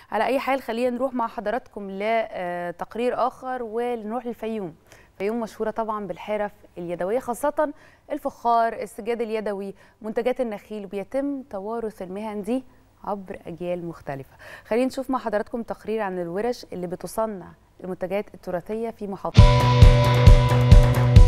على أي حال خلينا نروح مع حضراتكم لتقرير آخر ونروح للفيوم. الفيوم مشهورة طبعا بالحرف اليدوية، خاصة الفخار، السجاد اليدوي، منتجات النخيل، وبيتم توارث المهن دي عبر أجيال مختلفة. خلينا نشوف مع حضراتكم تقرير عن الورش اللي بتصنع المنتجات التراثية في محافظة